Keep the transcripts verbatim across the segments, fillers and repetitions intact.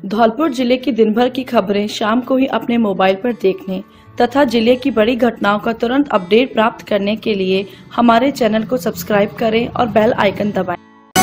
धौलपुर जिले की दिन भर की खबरें शाम को ही अपने मोबाइल पर देखने तथा जिले की बड़ी घटनाओं का तुरंत अपडेट प्राप्त करने के लिए हमारे चैनल को सब्सक्राइब करें और बेल आइकन दबाएं।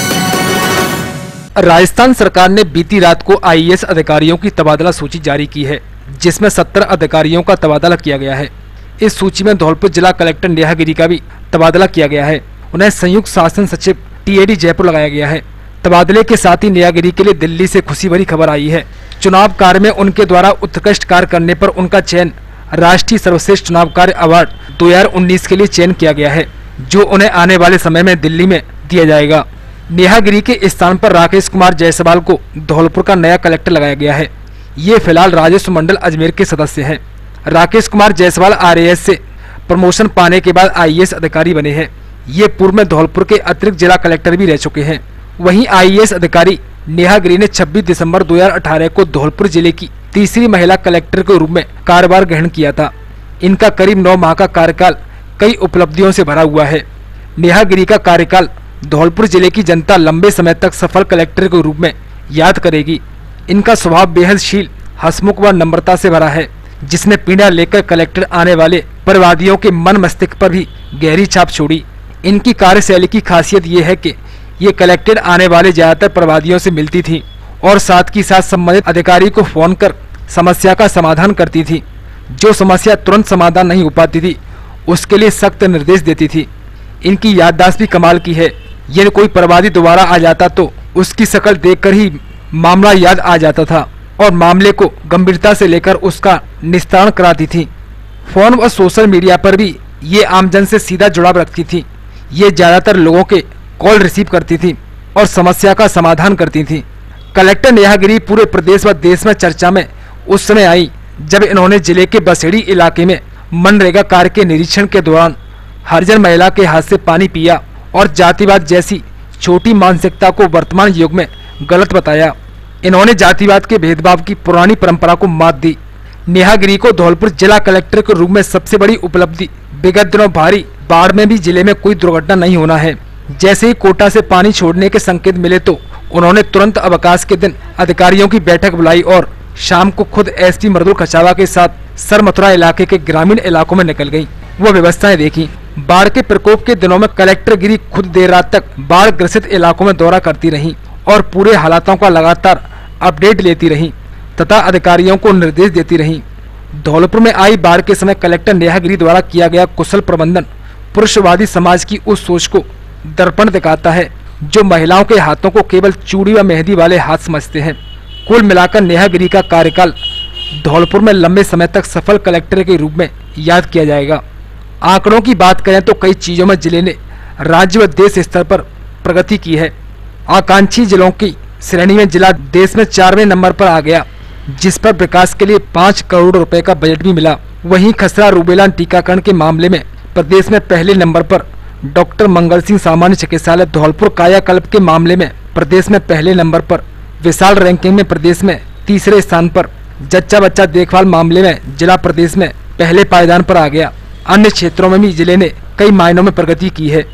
राजस्थान सरकार ने बीती रात को आई ए एस अधिकारियों की तबादला सूची जारी की है, जिसमें सत्तर अधिकारियों का तबादला किया गया है। इस सूची में धौलपुर जिला कलेक्टर नेहा गिरी का भी तबादला किया गया है। उन्हें संयुक्त शासन सचिव टी ए डी जयपुर लगाया गया है। तबादले के साथ ही नेहा गिरी के लिए दिल्ली से खुशी भरी खबर आई है। चुनाव कार्य में उनके द्वारा उत्कृष्ट कार्य करने पर उनका चयन राष्ट्रीय सर्वश्रेष्ठ चुनाव कार्य अवार्ड दो हज़ार उन्नीस के लिए चयन किया गया है, जो उन्हें आने वाले समय में दिल्ली में दिया जाएगा। नेहा गिरी के स्थान पर राकेश कुमार जायसवाल को धौलपुर का नया कलेक्टर लगाया गया है। ये फिलहाल राजस्व मंडल अजमेर के सदस्य हैं। Rakesh Kumar Jaiswal R A S से प्रमोशन पाने के बाद आई ए एस अधिकारी बने हैं। ये पूर्व में धौलपुर के अतिरिक्त जिला कलेक्टर भी रह चुके हैं। वहीं आई ए एस अधिकारी नेहा गिरी ने छब्बीस दिसंबर दो हज़ार अठारह को धौलपुर जिले की तीसरी महिला कलेक्टर के रूप में कार्यभार ग्रहण किया था। इनका करीब नौ माह का कार्यकाल कई उपलब्धियों से भरा हुआ है। नेहा गिरी का कार्यकाल धौलपुर जिले की जनता लंबे समय तक सफल कलेक्टर के रूप में याद करेगी। इनका स्वभाव बेहद शील, हंसमुख व नम्रता से भरा है, जिसने पीड़ा लेकर कलेक्टर आने वाले प्रवादियों के मन मस्तिष्क पर भी गहरी छाप छोड़ी। इनकी कार्यशैली की खासियत ये है कि ये कलेक्टर आने वाले ज्यादातर प्रवादियों से मिलती थी और साथ ही साथ संबंधित अधिकारी को फोन कर समस्या का समाधान करती थी। जो समस्या तुरंत समाधान नहीं हो पाती थी, उसके लिए सख्त निर्देश देती थी। इनकी याददाश्त भी कमाल की है। यदि कोई प्रवादी दोबारा आ जाता तो उसकी शक्ल देखकर ही मामला याद आ जाता था और मामले को गंभीरता से लेकर उसका निस्तारण कराती थी। फोन व सोशल मीडिया पर भी ये आमजन से सीधा जुड़ाव रखती थी। ये ज्यादातर लोगों के कॉल रिसीव करती थी और समस्या का समाधान करती थी। कलेक्टर नेहा गिरी पूरे प्रदेश व देश में चर्चा में उस समय आई जब इन्होंने जिले के बसेड़ी इलाके में मनरेगा कार्य के निरीक्षण के दौरान हरिजन महिला के हाथ से पानी पिया और जातिवाद जैसी छोटी मानसिकता को वर्तमान युग में गलत बताया। इन्होंने जातिवाद के भेदभाव की पुरानी परंपरा को मात दी। नेहा गिरी को धौलपुर जिला कलेक्टर के रूप में सबसे बड़ी उपलब्धि विगत दिनों भारी बाढ़ में भी जिले में कोई दुर्घटना नहीं होना है। जैसे ही कोटा से पानी छोड़ने के संकेत मिले तो उन्होंने तुरंत अवकाश के दिन अधिकारियों की बैठक बुलाई और शाम को खुद एस पी मृदुल खचावा के साथ सर मथुरा इलाके के ग्रामीण इलाकों में निकल गई। वो व्यवस्थाएं देखी। बाढ़ के प्रकोप के दिनों में कलेक्टर गिरी खुद देर रात तक बाढ़ ग्रसित इलाकों में दौरा करती रही और पूरे हालातों का लगातार अपडेट लेती रही तथा अधिकारियों को निर्देश देती रही। धौलपुर में आई बाढ़ के समय कलेक्टर नेहा गिरी द्वारा किया गया कुशल प्रबंधन पुरुषवादी समाज की उस सोच को दर्पण दिखाता है जो महिलाओं के हाथों को केवल चूड़ी व मेहंदी वाले हाथ समझते हैं। कुल मिलाकर नेहा गिरी का कार्यकाल धौलपुर में लंबे समय तक सफल कलेक्टर के रूप में याद किया जाएगा। आंकड़ों की बात करें तो कई चीजों में जिले ने राज्य व देश स्तर पर प्रगति की है। आकांक्षी जिलों की श्रेणी में जिला देश में चारवें नंबर पर आ गया, जिस पर विकास के लिए पाँच करोड़ रुपए का बजट भी मिला। वहीं खसरा रूबेला टीकाकरण के मामले में प्रदेश में पहले नंबर पर डॉक्टर मंगल सिंह सामान्य चिकित्सालय धौलपुर कायाकल्प के मामले में प्रदेश में पहले नंबर पर, विशाल रैंकिंग में प्रदेश में तीसरे स्थान पर, जच्चा बच्चा देखभाल मामले में जिला प्रदेश में पहले पायदान पर आ गया। अन्य क्षेत्रों में भी जिले ने कई मायनों में प्रगति की है।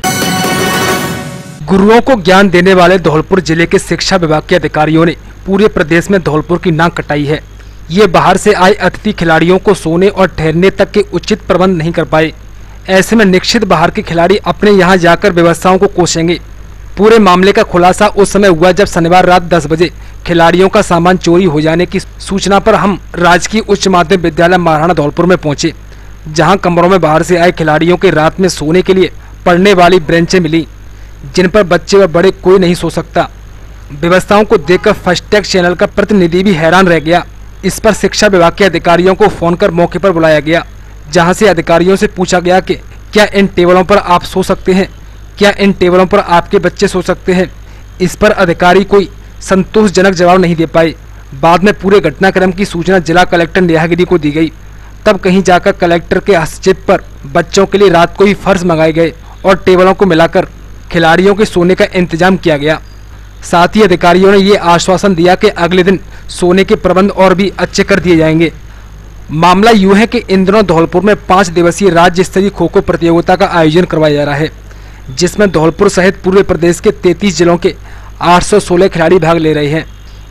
गुरुओं को ज्ञान देने वाले धौलपुर जिले के शिक्षा विभाग के अधिकारियों ने पूरे प्रदेश में धौलपुर की नाक कटाई है। ये बाहर से आए अतिथि खिलाड़ियों को सोने और ठहरने तक के उचित प्रबंध नहीं कर पाए। ऐसे में निश्चित बाहर के खिलाड़ी अपने यहाँ जाकर व्यवस्थाओं को कोसेंगे। पूरे मामले का खुलासा उस समय हुआ जब शनिवार रात दस बजे खिलाड़ियों का सामान चोरी हो जाने की सूचना पर हम राजकीय उच्च माध्यमिक विद्यालय महाराणा धौलपुर में पहुंचे, जहां कमरों में बाहर से आए खिलाड़ियों के रात में सोने के लिए पड़ने वाली ब्रेंचें मिली, जिन पर बच्चे व बड़े कोई नहीं सो सकता। व्यवस्थाओं को देखकर फास्टैग चैनल का प्रतिनिधि भी हैरान रह गया। इस पर शिक्षा विभाग के अधिकारियों को फोन कर मौके पर बुलाया गया, जहां से अधिकारियों से पूछा गया कि क्या इन टेबलों पर आप सो सकते हैं, क्या इन टेबलों पर आपके बच्चे सो सकते हैं। इस पर अधिकारी कोई संतोषजनक जवाब नहीं दे पाए। बाद में पूरे घटनाक्रम की सूचना जिला कलेक्टर नेहा गिरी को दी गई। तब कहीं जाकर कलेक्टर के हस्तक्षेप पर बच्चों के लिए रात को ही फर्श मंगाए गए और टेबलों को मिलाकर खिलाड़ियों के सोने का इंतजाम किया गया। साथ ही अधिकारियों ने ये आश्वासन दिया कि अगले दिन सोने के प्रबंध और भी अच्छे कर दिए जाएंगे। मामला यूं है कि इन दिनों धौलपुर में पाँच दिवसीय राज्य स्तरीय खो खो प्रतियोगिता का आयोजन करवाया जा रहा है, जिसमें धौलपुर सहित पूरे प्रदेश के तैंतीस जिलों के आठ सौ सोलह खिलाड़ी भाग ले रहे हैं।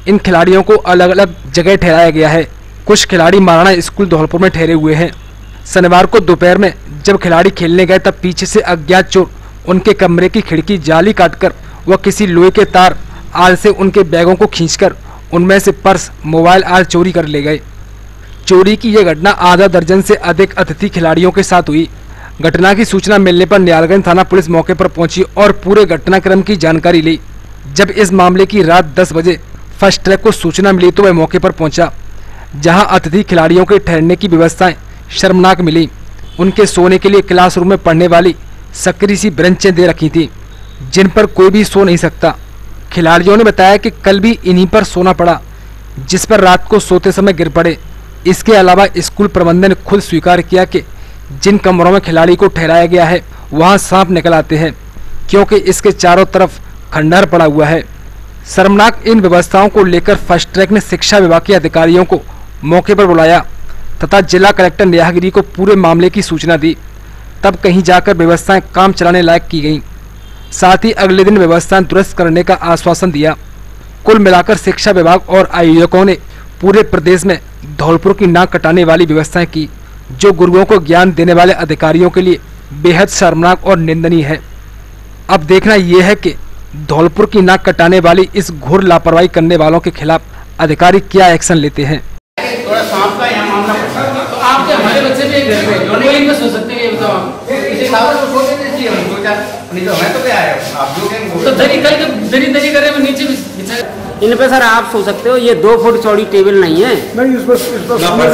इन खिलाड़ियों को अलग अलग जगह ठहराया गया है। कुछ खिलाड़ी महाराणा स्कूल धौलपुर में ठहरे हुए हैं। शनिवार को दोपहर में जब खिलाड़ी खेलने गए तब पीछे से अज्ञात चोर उनके कमरे की खिड़की जाली काटकर व किसी लोहे के तार आदि से उनके बैगों को खींचकर उनमें से पर्स, मोबाइल आदि चोरी कर ले गए। चोरी की यह घटना आधा दर्जन से अधिक अतिथि खिलाड़ियों के साथ हुई। घटना की सूचना मिलने पर नियालगंज थाना पुलिस मौके पर पहुंची और पूरे घटनाक्रम की जानकारी ली। जब इस मामले की रात दस बजे फर्स्ट ट्रैक को सूचना मिली तो वह मौके पर पहुंचा, जहां अतिथि खिलाड़ियों के ठहरने की व्यवस्थाएं शर्मनाक मिली। उनके सोने के लिए क्लासरूम में पढ़ने वाली सकरी सी ब्रेंचें दे रखी थी, जिन पर कोई भी सो नहीं सकता। खिलाड़ियों ने बताया कि कल भी इन्हीं पर सोना पड़ा, जिस पर रात को सोते समय गिर पड़े। इसके अलावा स्कूल प्रबंधन ने खुद स्वीकार किया कि जिन कमरों में खिलाड़ी को ठहराया गया है वहां सांप निकल आते हैं, क्योंकि इसके चारों तरफ खंडहर पड़ा हुआ है। शर्मनाक इन व्यवस्थाओं को लेकर फर्स्ट ट्रैक ने शिक्षा विभाग के अधिकारियों को मौके पर बुलाया तथा जिला कलेक्टर नेहागिरी को पूरे मामले की सूचना दी। तब कहीं जाकर व्यवस्थाएं काम चलाने लायक की गईं। साथ ही अगले दिन व्यवस्थाएं दुरुस्त करने का आश्वासन दिया। कुल मिलाकर शिक्षा विभाग और आयोजकों ने पूरे प्रदेश में धौलपुर की नाक कटाने वाली व्यवस्थाएं की, जो गुरुओं को ज्ञान देने वाले अधिकारियों के लिए बेहद शर्मनाक और निंदनीय है। अब देखना यह है कि धौलपुर की नाक कटाने वाली इस घोर लापरवाही करने वालों के खिलाफ अधिकारी क्या एक्शन लेते हैं। थोड़ा सांप का यहाँ मामला तो आपके हमारे बच्चे भी घर पे दोनों ही में सो सकते हैं, बताओ आप इसी हिसाब से सोचते थे जी हम सोचा नहीं तो मैं तो क्या आया आप जो कहेंगे तो दरी कल के दरी दरी करे मैं नीचे बिछा इन पे सर आप सो सकते हो। ये दो फुट चौड़ी टेबल नहीं है। नहीं इस पर इस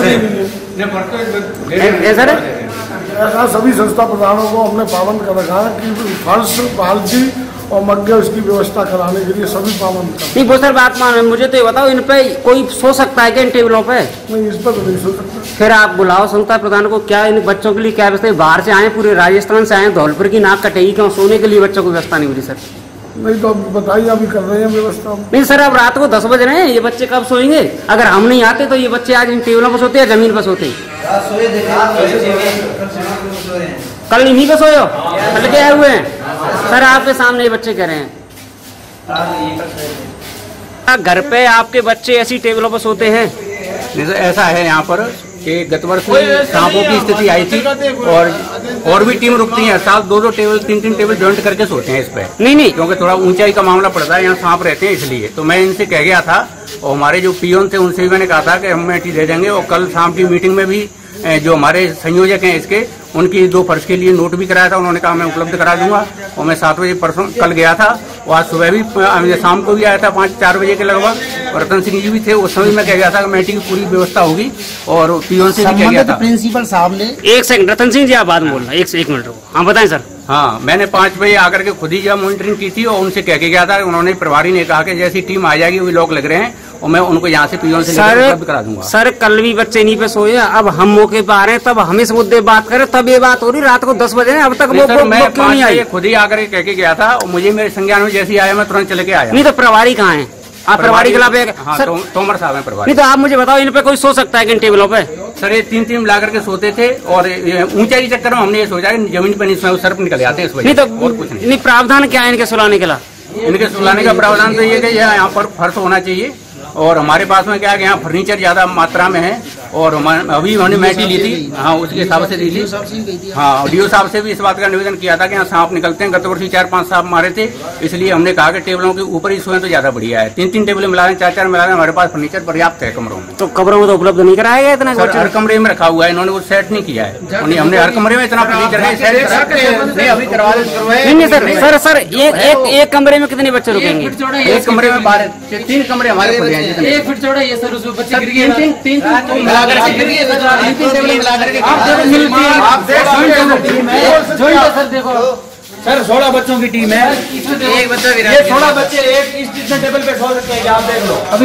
पर सर ऐसा सभी संस्था प्रधानों को हमने पाबंद कर रखा है कि फर्श, बाल्टी और मग्गे उसकी व्यवस्था कराने के लिए सभी पाबंद कर। नहीं वो सर बात मान, मुझे तो ये बताओ इन पे कोई सो सकता है क्या इन टेबलों पे? नहीं इस पर तो नहीं सो सकता। फिर आप बुलाओ संस्था प्रधान को। क्या इन बच्चों के लिए क्या व्यवस्था? बाहर से आए, पूरे राजस्थान से आए, धौलपुर की नाक कटेगी, क्यों सोने के लिए बच्चों को व्यवस्था नहीं मिली? सर नहीं तो बताइए, अभी कर रहे हैं व्यवस्था। नहीं सर अब रात को दस बज रहे हैं, ये बच्चे कब सोएंगे? अगर हम नहीं आते तो ये बच्चे आज इन टेबलों पर सोते हैं, जमीन पर सोते? कल इन्हीं पे सोए हो, कल के आए हुए हैं सर आपके सामने ये बच्चे कह रहे हैं। घर पे आपके बच्चे ऐसी टेबलों पर सोते हैं? नहीं तो ऐसा है यहाँ पर कि गत वर्ष सांपों की स्थिति आई थी और और भी टीम रुकती है, साथ दो दो टेबल तीन तीन टेबल ज्वाइंट करके सोते हैं इस पे। नहीं नहीं क्योंकि थोड़ा ऊंचाई का मामला पड़ता है, यहाँ सांप रहते हैं इसलिए। तो मैं इनसे कह गया था और हमारे जो पियोन थे उनसे भी मैंने कहा था कि हम मैटी दे देंगे। और कल शाम की मीटिंग में भी जो हमारे संयोजक हैं इसके, उनकी दो फर्श के लिए नोट भी कराया था। उन्होंने कहा मैं उपलब्ध करा दूंगा। और मैं सात बजे परसों कल गया था और आज सुबह भी शाम को भी आया था पाँच चार बजे के लगभग। और रतन सिंह जी भी थे, उस समय मैं कह गया था कि मैटी की पूरी व्यवस्था होगी और पियोन से भी कह गया था। प्रिंसिपल साहब ने एक सेकंड, रतन सिंह जी आप बात बोलना एक एक मिनट रुको। हाँ बताएं सर। हाँ मैंने पाँच बजे आकर के खुद ही जब मॉनिटरिंग की थी और उनसे कह के गया था। उन्होंने प्रभारी ने कहा कि जैसी टीम आ जाएगी वो लोग लग रहे हैं और मैं उनको यहाँ से पियोन से लेकर करा दूंगा। सर कल भी बच्चे नहीं पे सोए, अब हम मौके पर आ रहे हैं, तब हम इस मुद्दे बात करें, तब ये बात हो रही। रात को दस बजे अब तक वो मैं क्यों नहीं आई? खुद ही आकर के कह के गया था और मुझे मेरे संज्ञान में जैसे आया मैं तुरंत चले के आया। नहीं तो प्रभारी कहाँ है? आप प्रभारी के खिलाफ? हाँ, तो, तोमर साहब है प्रभारी। नहीं तो आप मुझे बताओ इन पे कोई सो सकता है कि इन टेबलों पे? सर ये तीन तीन मिला करके सोते थे और ऊंचाई के चक्कर में हमने ये सोचा कि जमीन पर नहीं सर्प निकल जाते हैं इस वजह। नहीं तो और कुछ नहीं। नहीं प्रावधान क्या है इनके सुलाने के ला? इनके सुलाने का प्रावधान तो ये कि यहाँ पर फर्श होना चाहिए और हमारे पास में क्या है कि यहाँ फर्नीचर ज्यादा मात्रा में है और अभी हमने मैटी ली थी। हाँ उसके हिसाब से दी थी। हाँ डीओ साहब से भी इस बात का निवेदन किया था कि यहाँ सांप निकलते हैं। गत वर्ष चार पांच सांप मारे थे, इसलिए हमने कहा कि टेबलों के ऊपर ही सोए तो ज्यादा बढ़िया है। तीन तीन टेबलें मिला रहे हैं, चार चार मिला रहे हैं, हमारे पास फर्नीचर पर्याप्त है कमरों में। तो कमरों में तो उपलब्ध नहीं कराया गया इतना? हर कमरे में रखा हुआ है, इन्होंने वो सेट नहीं किया है। हमने हर कमरे में इतना फर्नीचर है अभी करवा। नहीं सर सर सर एक एक कमरे में कितने बच्चे रुकेंगे? एक कमरे में बारह तीन कमरे हमारे एक फीट चौड़ा ये सर उसमें बच्चे तीन तीन तीन मिला करके सर देखो सर सोलह बच्चों की टीम है, एक बच्चा भी ये सोलह बच्चे एक इस टेबल पे सो सकते हैं, आप देख लो। अभी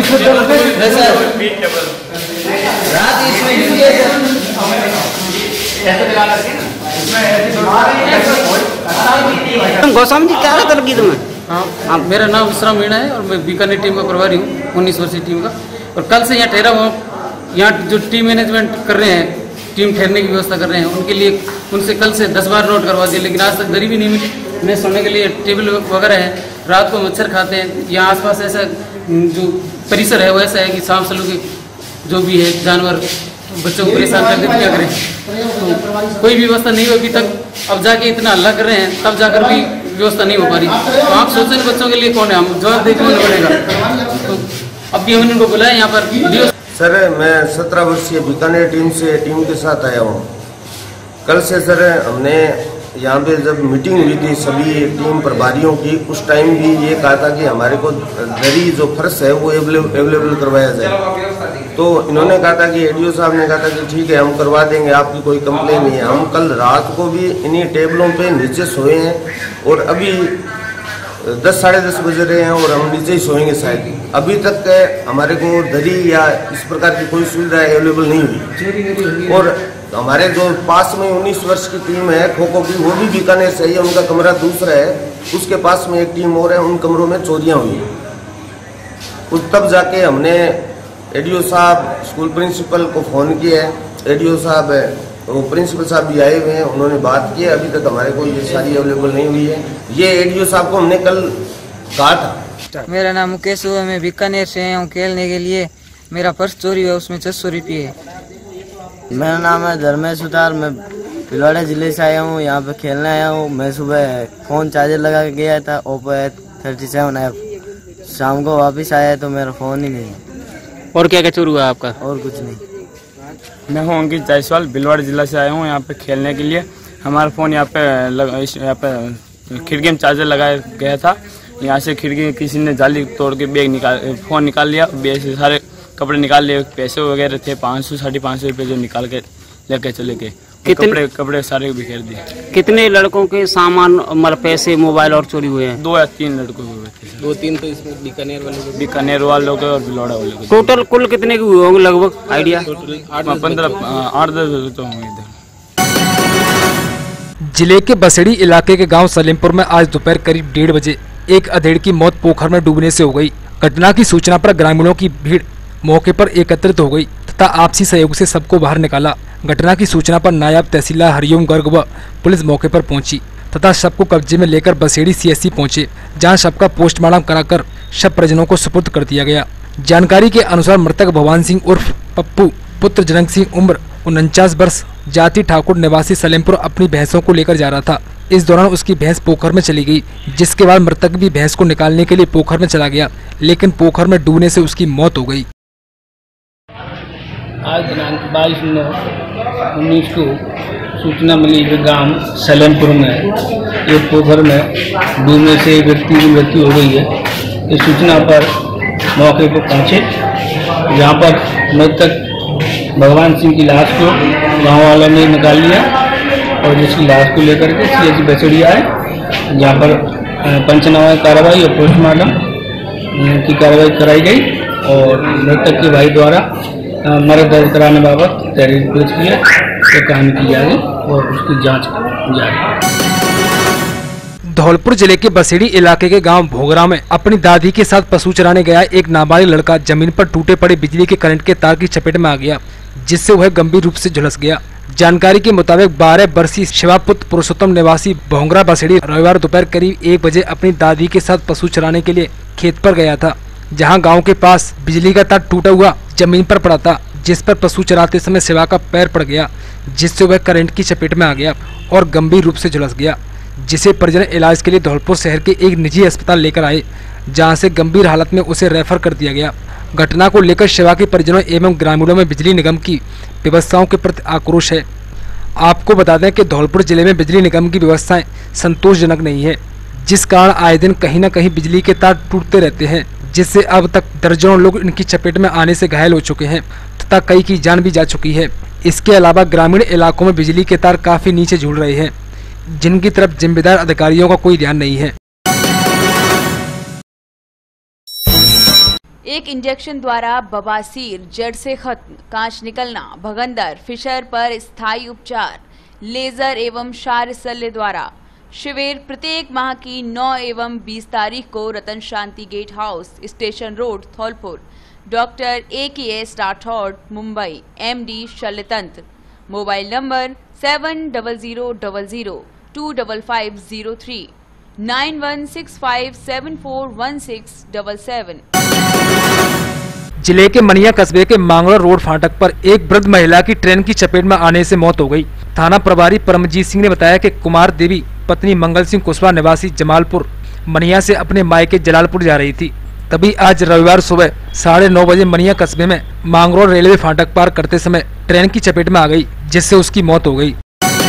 गौस्वामी जी क्या रहता लगी तुम्हें? हाँ मेरा नाम विश्राम मीणा है और मैं बीकानेर टीम का प्रभारी हूँ, उन्नीस वर्षीय टीम का। और कल से यहाँ ठहरा हुआ, यहाँ जो टीम मैनेजमेंट कर रहे हैं, टीम ठहरने की व्यवस्था कर रहे हैं, उनके लिए उनसे कल से दस बार नोट करवा दिए, लेकिन आज तक दरी भी नहीं मिली। मैं सोने के लिए टेबल वगैरह है, रात को मच्छर खाते हैं। यहाँ आसपास ऐसा जो परिसर है वैसा है कि सांप सलू के जो भी है जानवर बच्चों को परेशान कर देते, क्या करें। तो कोई भी व्यवस्था नहीं हुई अभी तक। अब जाके इतना हल्ला कर रहे हैं तब जाकर भी व्यवस्था नहीं हो पा रही। तो आप सोचें बच्चों के लिए कौन है, हम जवाब देना पड़ेगा। तो अभी हमने उनको बुलाया यहाँ पर। सर मैं सत्रह वर्षीय बीकानेर टीम से टीम के साथ आया हूँ। कल से सर हमने यहाँ पे जब मीटिंग हुई थी सभी टीम प्रभारियों की, उस टाइम भी ये कहा था कि हमारे को दरी जो फर्श है वो अवेलेबल करवाया जाए। तो इन्होंने कहा था कि एडीओ साहब ने कहा था कि ठीक है हम करवा देंगे, आपकी कोई कंप्लेन नहीं है। हम कल रात को भी इन्हीं टेबलों पे नीचे सोए हैं और अभी दस साढ़े दस बज रहे हैं और हम नीचे ही सोएंगे शायद। अभी तक हमारे को दरी या इस प्रकार की कोई सुविधा अवेलेबल नहीं हुई। और हमारे जो पास में उन्नीस वर्ष की टीम है खो खो की, वो भी बीकानेर से है, उनका कमरा दूसरा है, उसके पास में एक टीम और है, उन कमरों में चोरियां हुई। उस तब जाके हमने एडीओ साहब स्कूल प्रिंसिपल को फ़ोन किया है। एडीओ साहब है वो प्रिंसिपल साहब भी आए हुए हैं, उन्होंने बात की। अभी तक हमारे को ये सारी अवेलेबल नहीं हुई है। ये एडीओ साहब को हमने कल कहा था। मेरा नाम मुकेश हुआ, मैं बीकानेर से आया हूँ खेलने के लिए। मेरा पर्स चोरी हुआ, उसमें छह सौ रुपये है। मेरा नाम है धर्मेश सुतार, मैं भिलवाड़ा जिले से आया हूँ, यहाँ पे खेलने आया हूँ। मैं सुबह फ़ोन चार्जर लगा के गया था, ओप्पो है थर्टी सेवन एफ। शाम को वापस आया तो मेरा फ़ोन ही नहीं है। और क्या क्या चोरी हुआ आपका? और कुछ नहीं। मैं हूँ अंकित जायसवाल, भिलवाड़ा जिला से आया हूँ यहाँ पे खेलने के लिए। हमारा फ़ोन यहाँ पे लग, यहाँ पे खिड़की में चार्जर लगाया गया था। यहाँ से खिड़की किसी ने जाली तोड़ के बैग निकाल फ़ोन निकाल लिया, बैग से सारे कपड़े निकाल लिए, पैसे वगैरह थे पाँच सौ साढ़े पाँच सौ रुपये जो निकाल के लेके चले गए। कपड़े कपड़े सारे बिखेर दिए। कितने लड़कों के सामान मतलब पैसे मोबाइल और चोरी हुए हैं? दो या तीन लड़कों हुए थे। दो तीन तो इसमें बीकानेर वाले बीकानेर वालों के और भिलवाड़ा वालों के। टोटल कुल कितने के हुए होंगे लगभग आइडिया? पंद्रह आठ दस तो होंगे इधर। जिले के बसेड़ी इलाके के गांव सलेमपुर में आज दोपहर करीब डेढ़ बजे एक अधेड़ की मौत पोखर में डूबने से हो गई। घटना की सूचना पर ग्रामीणों की भीड़ मौके पर एकत्रित हो गई तथा आपसी सहयोग से सबको बाहर निकाला। घटना की सूचना पर नायब तहसीलदार हरिओम गर्ग व पुलिस मौके पर पहुंची तथा शव को कब्जे में लेकर बसेड़ी सीएससी पहुंचे, जहां शव का पोस्टमार्टम कराकर शव परिजनों को सुपुर्द कर दिया गया। जानकारी के अनुसार मृतक भगवान सिंह उर्फ पप्पू पुत्र जनक सिंह उम्र उनचास वर्ष जाति ठाकुर निवासी सलेमपुर अपनी भैंसों को लेकर जा रहा था। इस दौरान उसकी भैंस पोखर में चली गई, जिसके बाद मृतक भी भैंस को निकालने के लिए पोखर में चला गया, लेकिन पोखर में डूबने से उसकी मौत हो गई। आज दिनांक बाईस नौ उन्नीस को सूचना मिली कि गांव सलेमपुर में एक पोखर में डूबने से एक व्यक्ति की मृत्यु हो गई है। इस सूचना पर मौके पर पहुंचे, जहां पर मृतक भगवान सिंह की लाश को गांव वालों ने निकाल लिया और जिसकी लाश को लेकर के सीएचसी बसेड़ी आए, जहां पर पंचनामा कार्रवाई और पोस्टमार्टम की कार्रवाई कराई गई और मृतक के भाई द्वारा मर्डर दर्ज कराने बाबत तहरीर पेश किया तो काम की जाएगी और उसकी जांच जाएगी। धौलपुर जिले के बसेड़ी इलाके के गांव भोगरा में अपनी दादी के साथ पशु चराने गया एक नाबालिग लड़का जमीन पर टूटे पड़े बिजली के करंट के तार की चपेट में आ गया, जिससे वह गंभीर रूप से झुलस गया। जानकारी के मुताबिक बारह वर्षीय शिवापुत्र पुरुषोत्तम निवासी भोंगरा बसेड़ी रविवार दोपहर करीब एक बजे अपनी दादी के साथ पशु चराने के लिए खेत पर गया था, जहां गांव के पास बिजली का तार टूटा हुआ जमीन पर पड़ा था, जिस पर पशु चराते समय शिवा का पैर पड़ गया, जिससे वह करंट की चपेट में आ गया और गंभीर रूप से झुलस गया, जिसे परिजन इलाज के लिए धौलपुर शहर के एक निजी अस्पताल लेकर आए, जहां से गंभीर हालत में उसे रेफर कर दिया गया। घटना को लेकर शिवा के परिजनों एवं ग्रामीणों में बिजली निगम की व्यवस्थाओं के प्रति आक्रोश है। आपको बता दें कि धौलपुर जिले में बिजली निगम की व्यवस्थाएं संतोषजनक नहीं है, जिस कारण आए दिन कहीं न कहीं बिजली के तार टूटते रहते हैं, जिससे अब तक दर्जनों लोग इनकी चपेट में आने से घायल हो चुके हैं तथा कई की जान भी जा चुकी है। इसके अलावा ग्रामीण इलाकों में बिजली के तार काफी नीचे झूल रहे हैं, जिनकी तरफ जिम्मेदार अधिकारियों का कोई ध्यान नहीं है। एक इंजेक्शन द्वारा बवासीर जड़ से खत्म, कांच निकलना, भगंदर, फिशर पर स्थायी उपचार, लेजर एवं क्षार शल्य द्वारा शिविर प्रत्येक माह की नौ एवं बीस तारीख को Ratan Shanti gate house station road Dholpur. Doctor A K S Rathore Mumbai, MD शल्यतंत्र। Mobile number seven double zero double zero two double five zero three nine one six five seven four one six double seven. जिले के मनिया कस्बे के मांगड़ा road फाटक पर एक वृद्ध महिला की ट्रेन की चपेट में आने से मौत हो गई। थाना प्रभारी परमजीत सिंह ने बताया कि कुमार देवी पत्नी मंगल सिंह कुशवाहा निवासी जमालपुर मनिया से अपने मायके जलालपुर जा रही थी। तभी आज रविवार सुबह साढ़े नौ बजे मनिया कस्बे में मांगरोल रेलवे फाटक पार करते समय ट्रेन की चपेट में आ गई, जिससे उसकी मौत हो गई।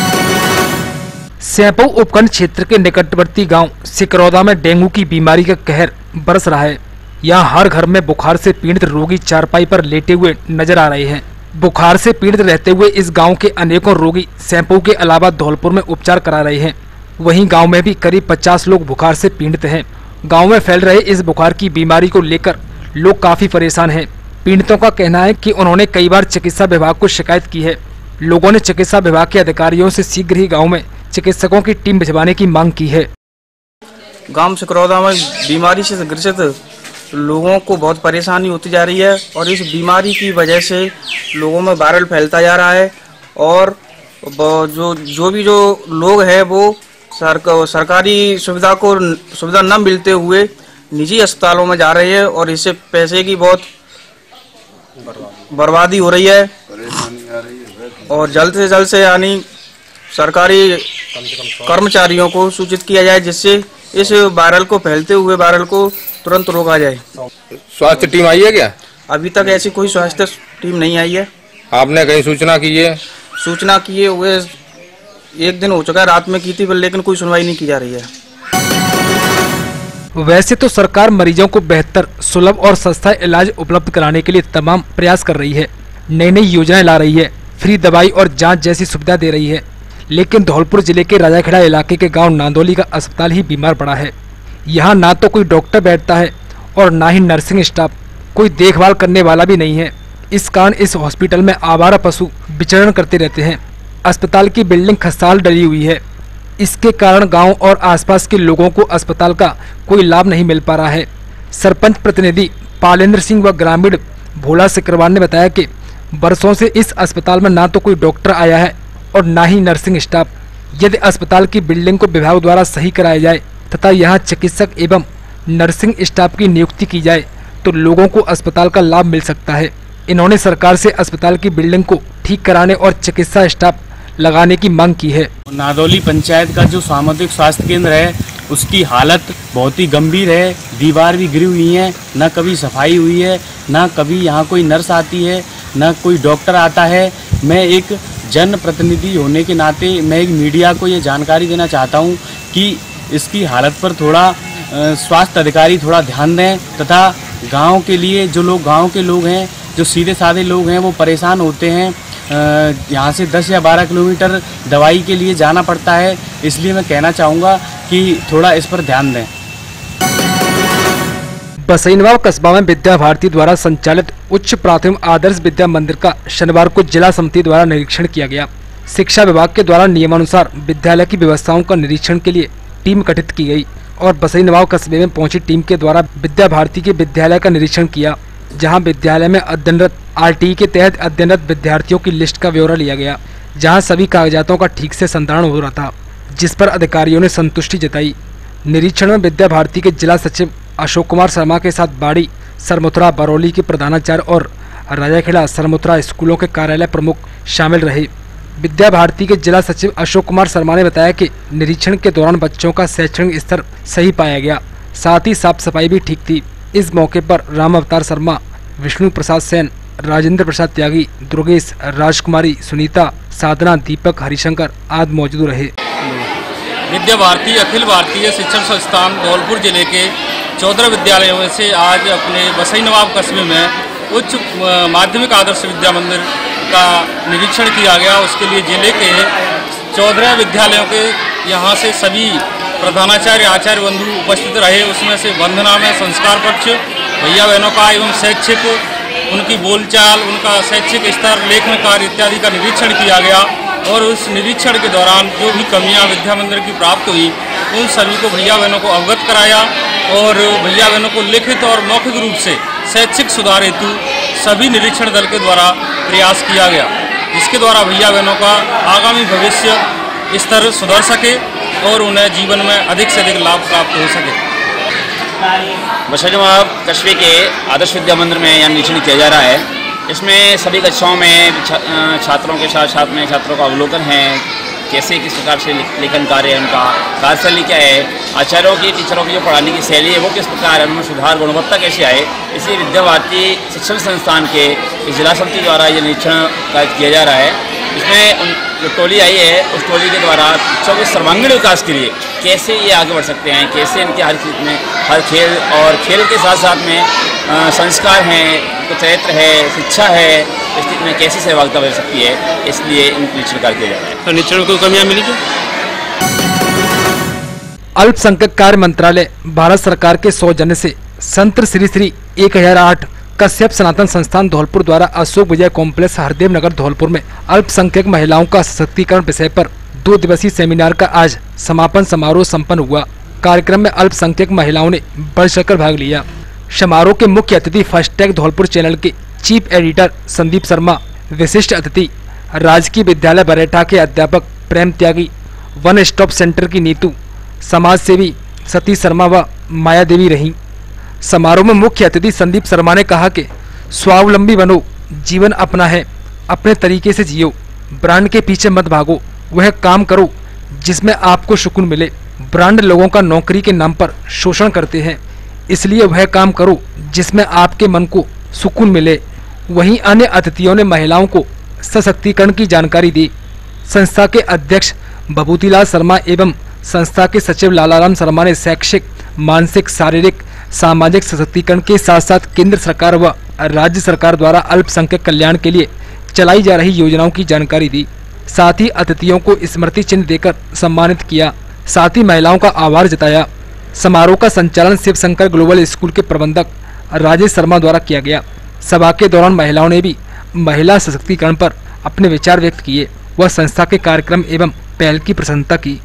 सैंपौ उपखंड क्षेत्र के निकटवर्ती गांव सिकरौदा में डेंगू की बीमारी का कहर बरस रहा है। यहाँ हर घर में बुखार से पीड़ित रोगी चारपाई पर लेटे हुए नजर आ रहे हैं। बुखार से पीड़ित रहते हुए इस गांव के अनेकों रोगी सैंपौ के अलावा धौलपुर में उपचार करा रहे हैं। वहीं गांव में भी करीब पचास लोग बुखार से पीड़ित हैं। गांव में फैल रहे इस बुखार की बीमारी को लेकर लोग काफी परेशान हैं। पीड़ितों का कहना है कि उन्होंने कई बार चिकित्सा विभाग को शिकायत की है। लोगों ने चिकित्सा विभाग के अधिकारियों से शीघ्र ही गांव में चिकित्सकों की टीम भिजवाने की मांग की है। गांव सिकरौदा में बीमारी से ग्रसित लोगों को बहुत परेशानी होती जा रही है और इस बीमारी की वजह से लोगों में वायरल फैलता जा रहा है और जो जो भी जो लोग हैं वो सरक, सरकारी सुविधा को सुविधा न मिलते हुए निजी अस्पतालों में जा रहे हैं और इससे पैसे की बहुत बर्बादी हो रही है और जल्द से जल्द से यानी सरकारी कर्मचारियों को सूचित किया जाए जिससे इस वायरल को फैलते हुए वायरल को तुरंत रोका जाए। स्वास्थ्य टीम आई है क्या? अभी तक ऐसी कोई स्वास्थ्य टीम नहीं आई है। आपने कहीं सूचना की है? सूचना की है, हुए एक दिन हो चुका है, रात में की थी, लेकिन कोई सुनवाई नहीं की जा रही है। वैसे तो सरकार मरीजों को बेहतर, सुलभ और सस्ता इलाज उपलब्ध कराने के लिए तमाम प्रयास कर रही है, नई नई योजनाएं ला रही है, फ्री दवाई और जांच जैसी सुविधा दे रही है। लेकिन धौलपुर जिले के राजाखेड़ा इलाके के गांव नांदोली का अस्पताल ही बीमार पड़ा है। यहाँ ना तो कोई डॉक्टर बैठता है और ना ही नर्सिंग स्टाफ, कोई देखभाल करने वाला भी नहीं है। इस कारण इस हॉस्पिटल में आवारा पशु विचरण करते रहते हैं। अस्पताल की बिल्डिंग खस्ताल डली हुई है। इसके कारण गांव और आसपास के लोगों को अस्पताल का कोई लाभ नहीं मिल पा रहा है। सरपंच प्रतिनिधि पालेंद्र सिंह व ग्रामीण भोला सिकरवार ने बताया कि बरसों से इस अस्पताल में ना तो कोई डॉक्टर आया है और ना ही नर्सिंग स्टाफ। यदि अस्पताल की बिल्डिंग को विभाग द्वारा सही कराया जाए तथा यहाँ चिकित्सक एवं नर्सिंग स्टाफ की नियुक्ति की जाए तो लोगों को अस्पताल का लाभ मिल सकता है। इन्होंने सरकार से अस्पताल की बिल्डिंग को ठीक कराने और चिकित्सा स्टाफ लगाने की मांग की है। नादौली पंचायत का जो सामुदायिक स्वास्थ्य केंद्र है उसकी हालत बहुत ही गंभीर है। दीवार भी गिरी हुई है, न कभी सफाई हुई है, न कभी यहाँ कोई नर्स आती है, न कोई डॉक्टर आता है। मैं एक जन प्रतिनिधि होने के नाते मैं एक मीडिया को ये जानकारी देना चाहता हूँ कि इसकी हालत पर थोड़ा स्वास्थ्य अधिकारी थोड़ा ध्यान दें तथा गांव के लिए जो लोग गांव के लोग हैं, जो सीधे साधे लोग हैं, वो परेशान होते हैं। यहाँ से दस या बारह किलोमीटर दवाई के लिए जाना पड़ता है। इसलिए मैं कहना चाहूँगा कि थोड़ा इस पर ध्यान दें। बसईनवाव कस्बा में विद्या भारती द्वारा संचालित उच्च प्राथमिक आदर्श विद्या मंदिर का शनिवार को जिला समिति द्वारा निरीक्षण किया गया। शिक्षा विभाग के द्वारा नियमानुसार विद्यालय की व्यवस्थाओं का निरीक्षण के लिए टीम गठित की गई और बसईनवाव कस्बे में पहुंची टीम के द्वारा विद्या भारती के विद्यालय का निरीक्षण किया, जहां विद्यालय में अध्ययनरत आरटीई के तहत अध्ययनरत विद्यार्थियों की लिस्ट का ब्यौरा लिया गया, जहां सभी कागजातों का ठीक से संधारण हो रहा था, जिस पर अधिकारियों ने संतुष्टि जताई। निरीक्षण में विद्या भारती के जिला सचिव अशोक कुमार शर्मा के साथ बाड़ी, सरमुथरा, बरौली के प्रधानाचार्य और राजाखेड़ा, सरमुथरा स्कूलों के कार्यालय प्रमुख शामिल रहे। विद्या भारती के जिला सचिव अशोक कुमार शर्मा ने बताया कि निरीक्षण के दौरान बच्चों का शैक्षणिक स्तर सही पाया गया, साथ ही साफ सफाई भी ठीक थी। इस मौके पर राम अवतार शर्मा, विष्णु प्रसाद सेन, राजेंद्र प्रसाद त्यागी, दुर्गेश, राजकुमारी, सुनीता, साधना, दीपक, हरिशंकर आदि मौजूद रहे। विद्या भारती अखिल भारतीय शिक्षण संस्थान धौलपुर जिले के चौदह विद्यालयों में से आज अपने बसईनवाव कस्बे में उच्च माध्यमिक आदर्श विद्या मंदिर का निरीक्षण किया गया। उसके लिए जिले के चौदह विद्यालयों के यहाँ से सभी प्रधानाचार्य, आचार्य बंधु उपस्थित रहे। उसमें से वंदना में संस्कार पक्ष, भैया बहनों का एवं शैक्षिक उनकी बोलचाल, उनका शैक्षिक स्तर, लेखन कार्य इत्यादि का निरीक्षण किया गया और उस निरीक्षण के दौरान जो भी कमियां विद्या मंदिर की प्राप्त हुई उन सभी को भैया बहनों को अवगत कराया और भैया बहनों को लिखित और मौखिक रूप से शैक्षिक सुधार हेतु सभी निरीक्षण दल के द्वारा प्रयास किया गया, जिसके द्वारा भैया बहनों का आगामी भविष्य स्तर सुधर सके और उन्हें जीवन में अधिक से अधिक लाभ प्राप्त हो सके। बसई नवाब कस्बे के आदर्श विद्या मंदिर में यहाँ निरीक्षण किया जा रहा है। इसमें सभी कक्षाओं में छा, छात्रों के साथ साथ में छात्रों का अवलोकन है, कैसे किस प्रकार से लेखन कार्य है, उनका कार्यशैली क्या है, आचार्यों की टीचरों की जो पढ़ाने की शैली है वो किस प्रकार है, उनमें सुधार गुणवत्ता कैसे आए। इसी विद्या भारती शिक्षण संस्थान के जिला समिति द्वारा ये निरीक्षण कार्य किया जा रहा है। इसमें उन जो टोली आई है उस टोली के द्वारा बच्चों के सर्वांगीण विकास के लिए कैसे ये आगे बढ़ सकते हैं, कैसे इनके हर चीज में हर खेल और खेल के साथ साथ में आ, संस्कार हैं, चरित्र है, शिक्षा है, इस चीज में कैसे सहभागिता बढ़ सकती है, इसलिए निरीक्षण कार्य किया जा रहा है। तो निरीक्षण को कमियां मिली क्या? अल्पसंख्यक कार्य मंत्रालय भारत सरकार के सौजन्य से संत श्री श्री एक हजार आठ कश्यप सनातन संस्थान धौलपुर द्वारा अशोक विजय कॉम्प्लेक्स हरदेव नगर धौलपुर में अल्पसंख्यक महिलाओं का सशक्तिकरण विषय पर दो दिवसीय सेमिनार का आज समापन समारोह संपन्न हुआ। कार्यक्रम में अल्पसंख्यक महिलाओं ने बढ़ चढ़कर भाग लिया। समारोह के मुख्य अतिथि फास्टैग धौलपुर चैनल के चीफ एडिटर संदीप शर्मा, विशिष्ट अतिथि राजकीय विद्यालय बरेठा के अध्यापक Prem Tyagi, one stop centre की नीतू, समाज सेवी सतीश शर्मा व माया देवी रही। समारोह में मुख्य अतिथि संदीप शर्मा ने कहा कि स्वावलंबी बनो, जीवन अपना है, अपने तरीके से जियो, ब्रांड के पीछे मत भागो, वह काम करो जिसमें आपको सुकून मिले। ब्रांड लोगों का नौकरी के नाम पर शोषण करते हैं, इसलिए वह काम करो जिसमें आपके मन को सुकून मिले। वहीं अन्य अतिथियों ने महिलाओं को सशक्तिकरण की जानकारी दी। संस्था के अध्यक्ष भभूतिलाल शर्मा एवं संस्था के सचिव लालाराम शर्मा ने शैक्षिक, मानसिक, शारीरिक, सामाजिक सशक्तिकरण के साथ साथ केंद्र सरकार व राज्य सरकार द्वारा अल्पसंख्यक कल्याण के लिए चलाई जा रही योजनाओं की जानकारी दी। साथ ही अतिथियों को स्मृति चिन्ह देकर सम्मानित किया। साथ ही महिलाओं का आभार जताया। समारोह का संचालन शिव शंकर ग्लोबल स्कूल के प्रबंधक राजेश शर्मा द्वारा किया गया। सभा के दौरान महिलाओं ने भी महिला सशक्तिकरण पर अपने विचार व्यक्त किए व संस्था के कार्यक्रम एवं पहल की प्रशंसा की।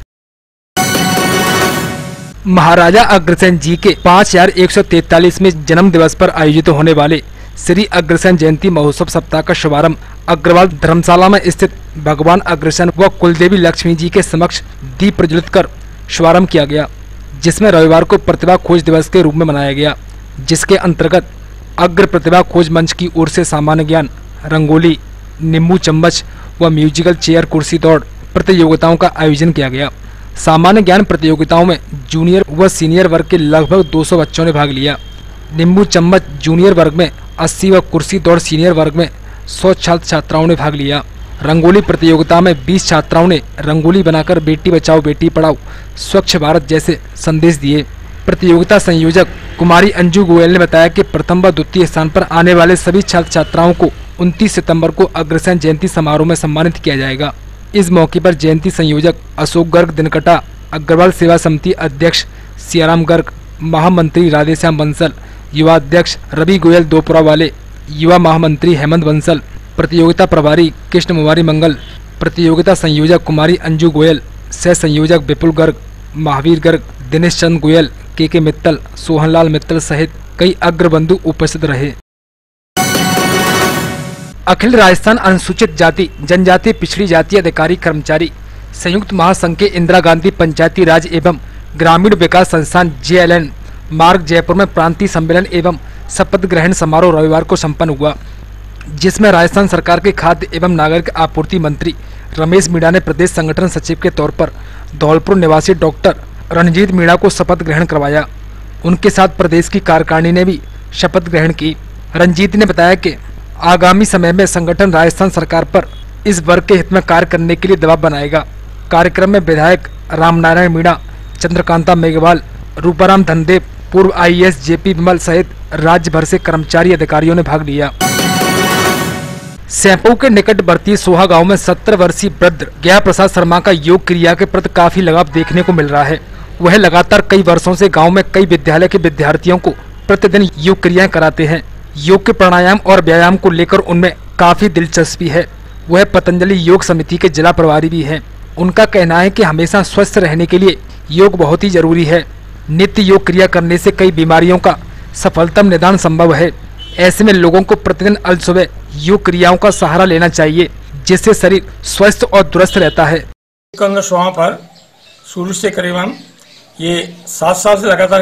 महाराजा अग्रसेन जी के पाँच हजार एक सौ तैतालीस में जन्म दिवस पर आयोजित होने वाले श्री अग्रसेन जयंती महोत्सव सप्ताह का शुभारंभ अग्रवाल धर्मशाला में स्थित भगवान अग्रसेन व कुलदेवी लक्ष्मी जी के समक्ष दीप प्रज्वलित कर शुभारंभ किया गया, जिसमें रविवार को प्रतिभा खोज दिवस के रूप में मनाया गया, जिसके अंतर्गत अग्र प्रतिभा खोज मंच की ओर से सामान्य ज्ञान, रंगोली, नींबू चम्मच व म्यूजिकल चेयर कुर्सी दौड़ प्रतियोगिताओं का आयोजन किया गया। सामान्य ज्ञान प्रतियोगिताओं में जूनियर व सीनियर वर्ग के लगभग दो सौ बच्चों ने भाग लिया। नींबू चम्मच जूनियर वर्ग में अस्सी व कुर्सी दौड़ सीनियर वर्ग में सौ छात्र छात्राओं ने भाग लिया। रंगोली प्रतियोगिता में बीस छात्राओं ने रंगोली बनाकर बेटी बचाओ बेटी पढ़ाओ, स्वच्छ भारत जैसे संदेश दिए। प्रतियोगिता संयोजक कुमारी अंजू गोयल ने बताया कि प्रथम व द्वितीय स्थान पर आने वाले सभी छात्र छात्राओं को उनतीस सितंबर को अग्रसेन जयंती समारोह में सम्मानित किया जाएगा। इस मौके पर जयंती संयोजक अशोक गर्ग दिनकटा, अग्रवाल सेवा समिति अध्यक्ष सियाराम गर्ग, महामंत्री राधेश्याम बंसल, युवा अध्यक्ष रवि गोयल दोपुरा वाले, युवा महामंत्री हेमंत बंसल, प्रतियोगिता प्रभारी कृष्ण मुवारी मंगल, प्रतियोगिता संयोजक कुमारी अंजू गोयल, सह संयोजक विपुल गर्ग, महावीर गर्ग, दिनेश चंद गोयल, के के मित्तल, सोहनलाल मित्तल सहित कई अग्रबंधु उपस्थित रहे। अखिल राजस्थान अनुसूचित जाति जनजाति पिछड़ी जाति अधिकारी कर्मचारी संयुक्त महासंघ के इंदिरा गांधी पंचायती राज एवं ग्रामीण विकास संस्थान जे एल एन मार्ग जयपुर में प्रांतीय सम्मेलन एवं शपथ ग्रहण समारोह रविवार को संपन्न हुआ, जिसमें राजस्थान सरकार के खाद्य एवं नागरिक आपूर्ति मंत्री रमेश मीणा ने प्रदेश संगठन सचिव के तौर पर धौलपुर निवासी डॉक्टर रणजीत मीणा को शपथ ग्रहण करवाया। उनके साथ प्रदेश की कार्यकारिणी ने भी शपथ ग्रहण की। रणजीत ने बताया कि आगामी समय में संगठन राजस्थान सरकार पर इस वर्ग के हित में कार्य करने के लिए दबाव बनाएगा। कार्यक्रम में विधायक रामनारायण मीणा, चंद्रकांता मेघवाल, रूपाराम धनदेव, पूर्व आई ए एस जेपी विमल सहित राज्य भर से कर्मचारी अधिकारियों ने भाग लिया। सैंपऊ के निकटवर्ती सोहा गांव में सत्तर वर्षीय वृद्ध ज्ञा प्रसाद शर्मा का योग क्रिया के प्रति काफी लगाव देखने को मिल रहा है। वह लगातार कई वर्षों से गांव में कई विद्यालय के विद्यार्थियों को प्रतिदिन योग क्रियाएं कराते हैं। योग के प्राणायाम और व्यायाम को लेकर उनमें काफी दिलचस्पी है। वह पतंजलि योग समिति के जिला प्रभारी भी हैं। उनका कहना है कि हमेशा स्वस्थ रहने के लिए योग बहुत ही जरूरी है। नित्य योग क्रिया करने से कई बीमारियों का सफलतम निदान संभव है। ऐसे में लोगों को प्रतिदिन अल सुबह योग क्रियाओं का सहारा लेना चाहिए, जिससे शरीर स्वस्थ और दुरुस्त रहता है। पर शुरू से करीबन ये सात साल से लगातार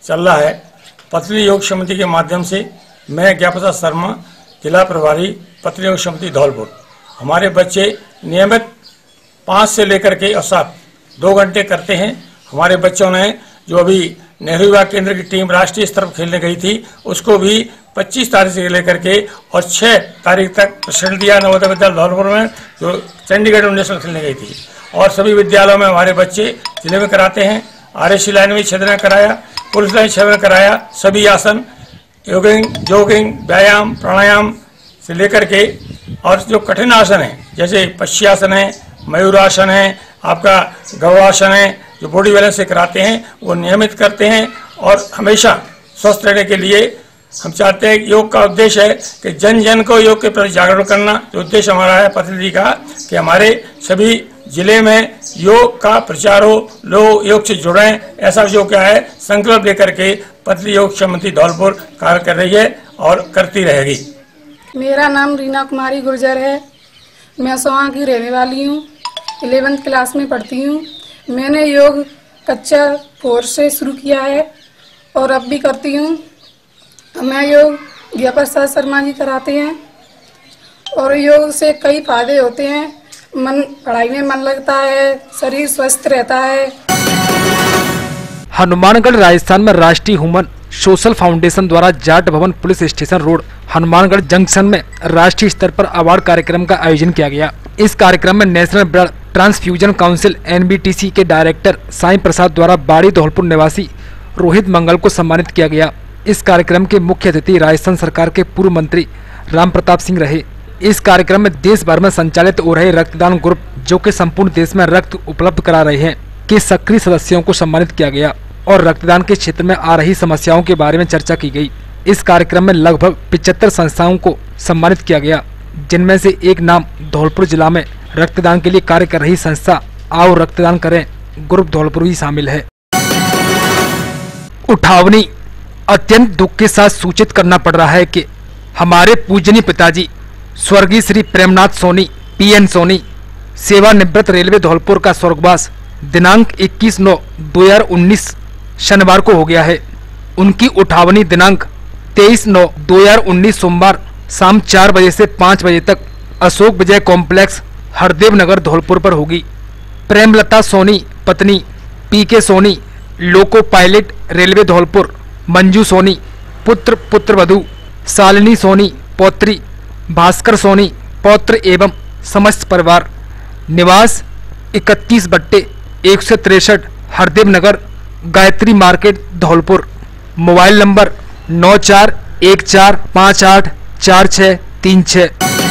चल रहा है। पतली योग समिति के माध्यम से मैं ज्ञाप्रसाद शर्मा, जिला प्रभारी पतली योग समिति धौलपुर। हमारे बच्चे नियमित पाँच से लेकर के और सात दो घंटे करते हैं। हमारे बच्चों ने जो अभी नेहरू युवा केंद्र की टीम राष्ट्रीय स्तर पर खेलने गई थी, उसको भी पच्चीस तारीख से लेकर के और छह तारीख तक प्रशिक्षण दिया नवोदय विद्यालय धौलपुर में, जो चंडीगढ़ में नेशनल खेलने गई थी। और सभी विद्यालयों में हमारे बच्चे जिले में कराते हैं। आर एस सी लाइन में छेदना कराया, पुलिस लाइन छेदना कराया। सभी आसन, योगिंग जोगिंग व्यायाम प्राणायाम से लेकर के और जो कठिन आसन है जैसे पश्चिमासन है, मयूरासन है, आपका गवासन है, जो बॉडी बैलेंस से कराते हैं वो नियमित करते हैं। और हमेशा स्वस्थ रहने के लिए हम चाहते हैं, योग का उद्देश्य है कि जन जन को योग के प्रति जागरूक करना। जो उद्देश्य हमारा है पतली जी का कि हमारे सभी जिले में योग का प्रचार हो, लोग योग से जुड़ें, ऐसा जो क्या है संकल्प लेकर के पतली योग समिति धौलपुर कार्य कर रही है और करती रहेगी। मेरा नाम रीना कुमारी गुर्जर है। मैं सोहा की रहने वाली हूँ। इलेवेंथ क्लास में पढ़ती हूँ। मैंने योग कक्षा फोर से शुरू किया है और अब भी करती हूँ। मैं योग ज्ञाप्रसाद शर्मा जी कराते हैं और योग से कई फायदे होते हैं। मन पढ़ाई में मन लगता है, शरीर स्वस्थ रहता है। हनुमानगढ़ राजस्थान में राष्ट्रीय ह्यूमन सोशल फाउंडेशन द्वारा Jat Bhawan police station road Hanumangarh junction में राष्ट्रीय स्तर पर अवार्ड कार्यक्रम का आयोजन किया गया। इस कार्यक्रम में national blood transfusion council N B T C के डायरेक्टर साईं प्रसाद द्वारा बाड़ी धौलपुर निवासी रोहित मंगल को सम्मानित किया गया। इस कार्यक्रम के मुख्य अतिथि राजस्थान सरकार के पूर्व मंत्री राम प्रताप सिंह रहे। इस कार्यक्रम में देश भर में संचालित हो रहे रक्तदान ग्रुप, जो कि संपूर्ण देश में रक्त उपलब्ध करा रहे हैं, के सक्रिय सदस्यों को सम्मानित किया गया और रक्तदान के क्षेत्र में आ रही समस्याओं के बारे में चर्चा की गई। इस कार्यक्रम में लगभग पिचहत्तर संस्थाओं को सम्मानित किया गया, जिनमें से एक नाम धौलपुर जिला में रक्तदान के लिए कार्य कर रही संस्था आओ रक्तदान करें ग्रुप धौलपुर ही शामिल है। उठावनी अत्यंत दुख के साथ सूचित करना पड़ रहा है कि हमारे पूजनीय पिताजी स्वर्गीय श्री प्रेमनाथ सोनी पी एन सोनी सेवानिवृत्त रेलवे धौलपुर का स्वर्गवास दिनांक इक्कीस नौ दो हजार उन्नीस शनिवार को हो गया है। उनकी उठावनी दिनांक तेईस नौ दो हजार उन्नीस सोमवार शाम चार बजे से पाँच बजे तक अशोक विजय कॉम्प्लेक्स हरदेव नगर धौलपुर पर होगी। प्रेमलता सोनी पत्नी P K Soni loco pilot railway Dholpur, Manju Soni पुत्र पुत्रवधू, शालिनी सोनी पौत्री, भास्कर सोनी पौत्र एवं समस्त परिवार। निवास इकतीस बट्टे एक सौ तिरसठ Hardev Nagar Gayatri market Dholpur. Mobile number नौ चार एक चार पाँच आठ चार छः तीन छः।